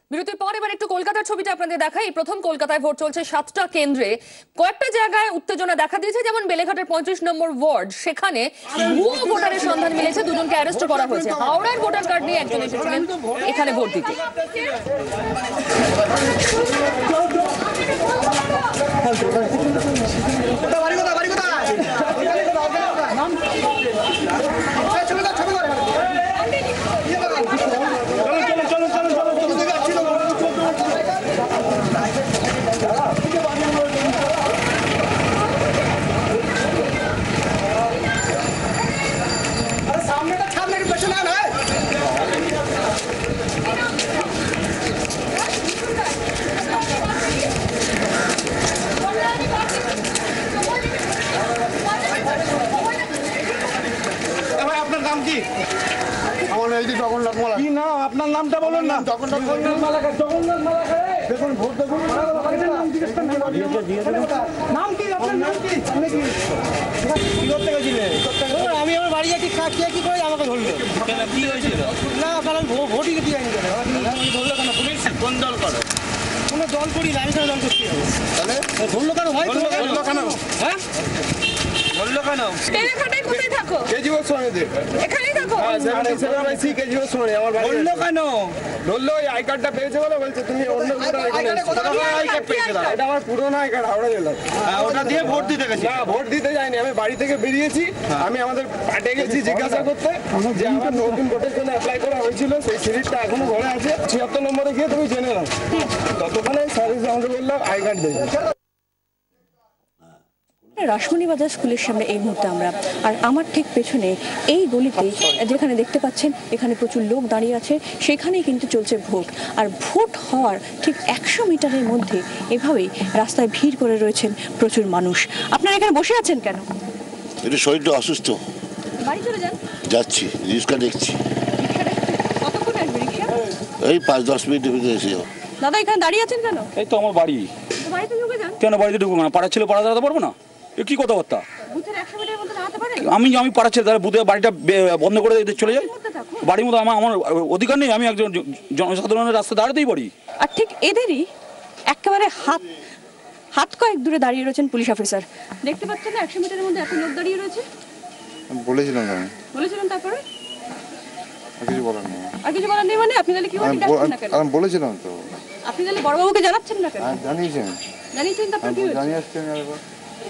বিরতির পর এবার একটু কলকাতার ছবিটা আপনাদের দেখাই। প্রথম কলকাতায় ভোট চলছে 7টা কেন্দ্রে। কয়েকটা জায়গায় উত্তেজনা দেখা দিয়েছে, যেমন বেলেঘাটের 35 নম্বর ওয়ার্ড, সেখানে ভুয়ো ভোটারের সন্ধান মিলেছে, দুজনকে অ্যারেস্ট করা হয়েছে। হাওড়ার ভোটার কার্ড নিয়ে একজন এসেছিলেন এখানে ভোট দিতে। আপনার নামটা বলুন না। দেখুন ভোট দেখুন, নাম কি আপনার? নাম কি? আমি আমার বাড়ি যাচ্ছি, কি করে আমাকে ধরলো? কি হয়েছিল না? কারণ ভোটই দিয়ে ধরলো কেন? পুলিশ কোন দল করো? কোনো দল করি না, আমি কোনো দল করছি। তাহলে ধরলো কেন ভাই? ধরলো কেন? হ্যাঁ বললো কেন? কোথায় থাকো? কেজিও সোনাতে এখানেই থাকো? কেজিও সোনাতে আমার বাড়ি। বললো কেন? ধরলো ওই আই কার্ডটা পেয়েছে বলে বলছে তুমি অন্য কোথাও এখানে আই কার্ড পেয়েছো? এটা আমার পুরনো আই কার্ড, হাওড়া জেলার। ওটা দিয়ে ভোট দিতে গেছি? না, ভোট দিতে যাইনি, আমি বাড়ি থেকে বেরিয়েছি। আমি আমাদের পার্টে গেছি জিজ্ঞাসা করতে যে আমার নতুন ভোটের জন্য অ্যাপ্লাই করা হয়েছিল, সেই সিরিজটা এখনো ঘরে আছে, 76 নম্বরে গিয়ে তুমি জেনে নাও। ততক্ষণে সার্ভিস আমাকে বললো আই কার্ড দেবে। রাসমণিবাজার স্কুলের সামনে এই মুহূর্তে আমরা, আর আমার ঠিক পেছনে এই গলিতে যেখানে দেখতে পাচ্ছেন এখানে প্রচুর লোক দাঁড়িয়ে আছে, সেখানেই কিন্তু চলছে ভোট। আর ভোট হওয়ার ঠিক 100 মিটারের মধ্যে এভাবেই রাস্তায় ভিড় করে রয়েছেন প্রচুর মানুষ। আপনারা এখানে বসে আছেন কেন? এটা শরীরটা অসুস্থ, বাড়ি চলে যান? যাচ্ছি, রিক্সা দেখছি। কতক্ষণ আসবে রিক্সা? এই 5-10 মিনিটের ভিতরে এসে যাও। দাদা এখানে দাঁড়িয়ে আছেন কেন? এই তো আমার বাড়ি। বাড়িতে ঢুকে যান। কেন বাড়িতে ঢুকবো না? পাড়ার ছেলে পাড়া দাঁড়াতে পারবো না? এ কি কথাবার্তা? বুথের 100 মিটারের মধ্যে দাঁড়াতে পারেন? আমি পাড়ার ছেলে, তারা বুথে বাড়িটা বন্ধ করে চলে যাই? বাড়ির মধ্যে আমার অধিকার নেই? আমি একজন জনসাধারণের রাস্তা দাঁড়াতেই পারি। আর ঠিক এদেরই একেবারে হাত কয়েক দূরে দাঁড়িয়ে রয়েছেন পুলিশ অফিসার। দেখতে পাচ্ছেন না 100 মিটারের মধ্যে এত লোক দাঁড়িয়ে রয়েছে? বলেছিলাম বলেছিলেন, তারপরে কিছু বলার নেই। আর কিছু বলার নেই মানে? আপনি তাহলে কি বলছেন না কেন? আমি বলেছিলাম তো। আপনি তাহলে বড়বাবুকে জানাচ্ছেন না কেন? জানিয়েছেন? জানিয়েছেন, তারপর কি হয়েছে? জানিয়ে আসছেন একবার।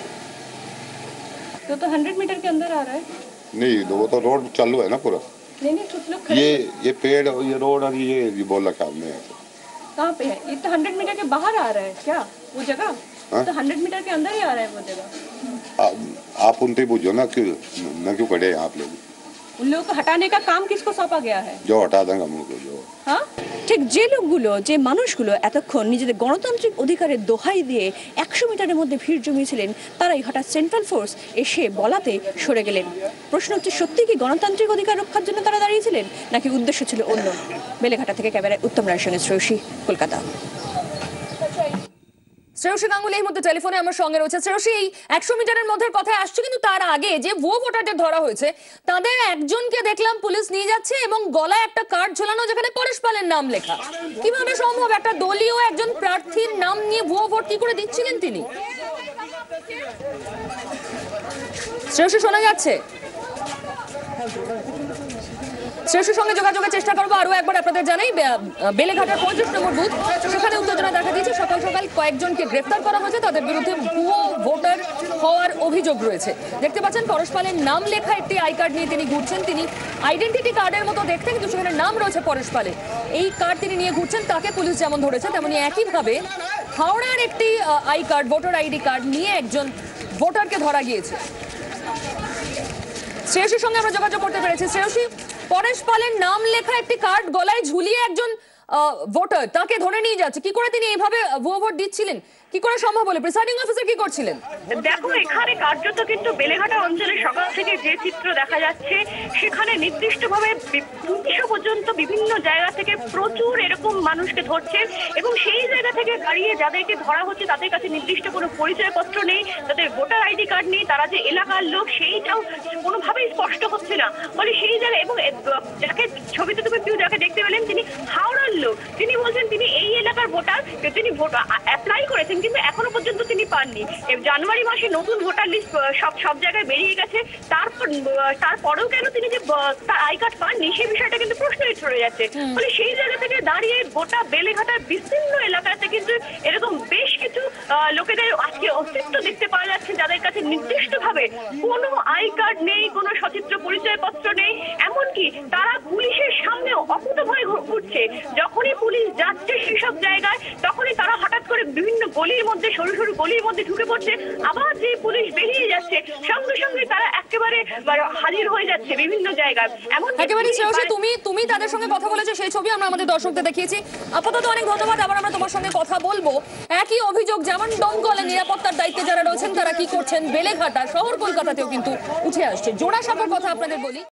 तो 100 मीटर के अंदर आ रहा है। नहीं, वो तो रोड चालू है ना पूरा। नहीं कुछ लोग खड़े ये पेड़ और ये रोड और ये बोल रखा हमने। कहाँ पे है? ये तो 100 मीटर के बाहर आ रहा है क्या वो जगह? तो 100 मीटर के अंदर ही आ रहा है वो जगह। आप उनसे पूछो ना, क्यों खड़े हैं आप लोग? उन लोगों को हटाने का काम किसको सौंपा गया है? जो हटा देंगे हम उनको। जो हाँ, ঠিক যে লোকগুলো, যে মানুষগুলো এতক্ষণ নিজেদের গণতান্ত্রিক অধিকারের দোহাই দিয়ে 100 মিটারের মধ্যে ভিড় জমিয়েছিলেন, তারাই হঠাৎ সেন্ট্রাল ফোর্স এসে বলাতে সরে গেলেন। প্রশ্ন হচ্ছে, সত্যি কি গণতান্ত্রিক অধিকার রক্ষার জন্য তারা দাঁড়িয়েছিলেন, নাকি উদ্দেশ্য ছিল অন্য? বেলেঘাটা থেকে ক্যামেরায় উত্তম রায়ের সঙ্গে শ্রেয়সী, কলকাতা। শ্রেয়সী গাঙ্গুলি এই মুহূর্তে টেলিফোনে আমার সঙ্গে রয়েছে। শ্রেয়সী, এই 100 মিটারের মধ্যে কথায় আসছে, কিন্তু তার আগে যে ভুয়ো ভোটারদের ধরা হয়েছে তাদের একজনকে দেখলাম পুলিশ নিয়ে যাচ্ছে এবং গলায় একটা কার্ড ঝোলানো যেখানে পরেশ পালের নাম লেখা। কিভাবে সম্ভব? একটা দলীয় একজন প্রার্থীর নাম নিয়ে ভুয়ো ভোট কি করে দিচ্ছিলেন তিনি? শ্রেয়সী শোনা যাচ্ছে? শ্রেয়সীর সঙ্গে যোগাযোগের চেষ্টা করবো। আরো একবার আপনাদের জানাই, বেলেঘাটার 35 নম্বর বুথ, সেখানে উত্তেজনা দেখা দিয়েছে। সকাল সকাল কয়েকজনকে গ্রেফতার করা হয়েছে, তাদের বিরুদ্ধে ভুয়ো ভোটার হওয়ার অভিযোগ রয়েছে। দেখতে পাচ্ছেন পরেশ পালের নাম লেখা একটি আই কার্ড নিয়ে তিনি ঘুরছেন। তিনি আইডেন্টিটি কার্ডের মতো দেখতে, কিন্তু সেখানে নাম রয়েছে পরেশ পালের। এই কার্ড তিনি নিয়ে ঘুরছেন, তাকে পুলিশ যেমন ধরেছে তেমনি একইভাবে হাওড়ার একটি I card, voter ID card নিয়ে একজন ভোটারকে ধরা গিয়েছে। শ্রেয়সীর সঙ্গে আমরা যোগাযোগ করতে পেরেছি। শ্রেয়সী, পরেশ পালের নাম লেখা একটি কার্ড গলায় ঝুলিয়ে একজন ভোটার, তাকে ধরে নিয়ে যাচ্ছে। কি করে তিনি এইভাবে ভুয়ো ভোট দিচ্ছিলেন? কি করে সম্ভব বলে প্রিসাইডিং অফিসার কি করছিলেন? দেখো, এখানে কার্যত কিন্তু বেলেঘাটা অঞ্চলে সকাল থেকে যে চিত্র দেখা যাচ্ছে, সেখানে নির্দিষ্টভাবে 200 পর্যন্ত বিভিন্ন জায়গা থেকে প্রচুর এরকম মানুষকে ধরছে এবং সেই জায়গা থেকে দাঁড়িয়ে যাদেরকে ধরা হচ্ছে তাদের কাছে নির্দিষ্ট কোনো পরিচয়পত্র নেই, তাদের ভোটার আইডি কার্ড নেই, তারা যে এলাকার লোক সেইটাও কোনোভাবেই স্পষ্ট হচ্ছে না। ফলে সেই জায়গায়, এবং যাকে ছবিতে তুমি যাকে দেখতে পেলেন তিনি হাওড়ার লোক, তিনি বলছেন তিনি এই এলাকার ভোটার, তিনি ভোট অ্যাপ্লাই করেছেন কিন্তু এখনো পর্যন্ত তিনি পাননি। জানুয়ারি মাসে নতুন ভোটার লিস্ট সব জায়গায় বেরিয়ে গেছে, তারপরেও কেন তিনি যে তার আই কার্ড পাননি সেই বিষয়টা কিন্তু প্রশ্নই রয়ে যাচ্ছে। ফলে সেই জায়গা থেকে দাঁড়িয়ে গোটা বেলেঘাটার বিস্তীর্ণ এলাকাতে কিন্তু এরকম বেশ কিছু লোকেদের আজকে অস্তিত্ব দেখতে পাওয়া যাচ্ছে, যাদের কাছে নির্দিষ্টভাবে কোনো আই কার্ড নেই, কোনো সচিত্র পরিচয়পত্র নেই, এমনকি তারা পুলিশের সামনেও অকুতভয় ঘুরছে। যখনই পুলিশ যাচ্ছে সেসব জায়গায় তখনই তারা হঠাৎ করে বিভিন্ন গলির মধ্যে, সরু সরু গলির মধ্যে ঢুকে পড়ছে, আবার যে পুলিশ বেরিয়ে যাচ্ছে সঙ্গে সঙ্গে তারা একেবারে হাজির হয়ে যাচ্ছে বিভিন্ন জায়গায়। এমন একেবারে শ্রেয়সী, তুমি তাদের সঙ্গে কথা বলেছো, সেই ছবি আমরা আমাদের দর্শকদের দেখিয়েছি। আপাতত অনেক ধন্যবাদ, আবার আমরা তোমার সঙ্গে কথা বলবো। একই অভিযোগ যেমন দমকলে নিরাপত্তার দায়িত্বে যারা রয়েছেন তারা কি করছেন বেলেঘাটা শহর কলকাতাতেও কিন্তু উঠে আসছে। জোড়াসাঁকোর কথা আপনাদের বলি।